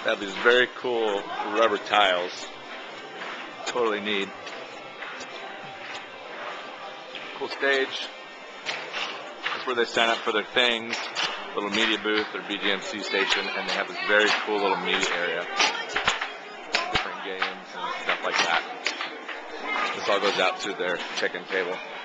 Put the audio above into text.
They have these very cool rubber tiles. Totally neat. Cool stage. That's where they sign up for their things. Little media booth, their BGMC station, and they have this very cool little media area. Different games and stuff like that. This all goes out to their check-in table.